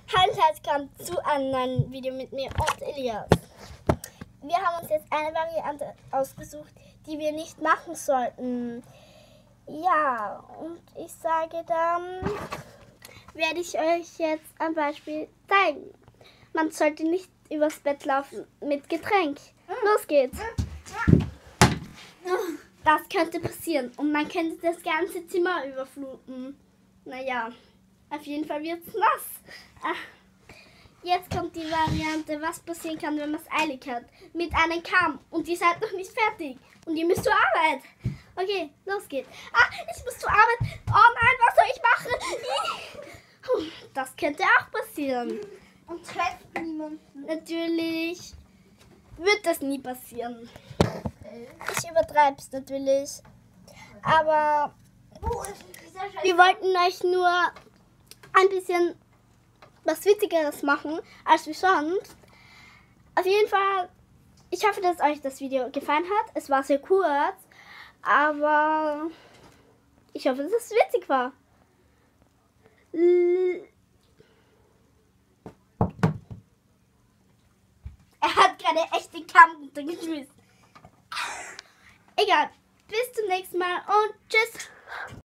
Hallo und herzlich willkommen zu einem neuen Video mit mir und Elias. Wir haben uns jetzt eine Variante ausgesucht, die wir nicht machen sollten. Ja, und ich sage dann, werde ich euch jetzt ein Beispiel zeigen. Man sollte nicht übers Bett laufen mit Getränk. Los geht's. Das könnte passieren und man könnte das ganze Zimmer überfluten. Naja, auf jeden Fall wird's nass. Jetzt kommt die Variante, was passieren kann, wenn man es eilig hat. Mit einem Kamm und ihr seid noch nicht fertig und ihr müsst zur Arbeit. Okay, los geht's. Ich muss zur Arbeit. Oh nein, was soll ich machen? Das könnte auch passieren. Und trefft niemanden. Natürlich wird das nie passieren. Ich übertreibe es natürlich. Aber wir wollten euch nur ein bisschen was Witzigeres machen als wie sonst. Auf jeden Fall, ich hoffe, dass euch das Video gefallen hat. Es war sehr kurz, aber ich hoffe, dass es witzig war. Er hat gerade echt den Kamm runtergeschmissen. Egal, bis zum nächsten Mal und tschüss.